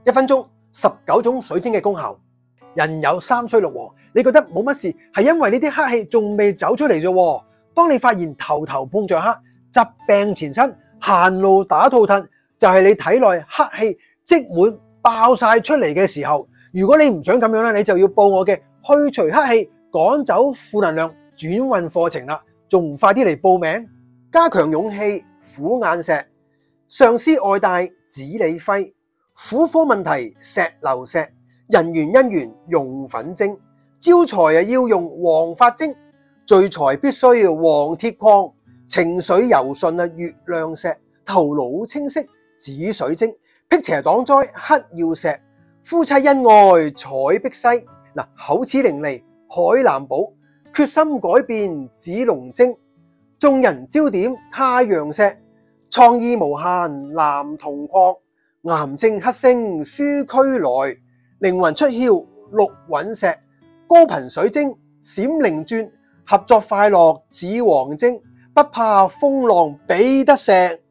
1分鐘19種水晶嘅功效。人有三衰六禍，你覺得冇乜事，係因為呢啲黑氣仲未走出嚟啫。當你發現頭頭碰着黑，疾病纏身，行路打肚褪，就係你體內黑氣積滿爆晒出嚟嘅時候。如果你唔想咁樣咧，你就要報我嘅去除黑氣、趕走負能量轉運課程啦，仲唔快啲嚟報名？加強勇氣虎眼石，上司愛戴紫李輝，婦科問題石榴石，人緣姻緣用粉晶，招財要用黃髮晶，聚財必須要黃鐵礦，情緒柔順月亮石，頭腦清晰紫水晶，辟邪擋災黑曜石，夫妻恩愛彩碧璽，口齒伶俐海南寶，決心改變紫龍晶，眾人焦點太陽石，創意無限藍銅礦，癌症黑星舒驅來，靈魂出竅綠隕石，高頻水晶閃靈鑽，合作快樂紫黃晶，不怕風浪彼得石。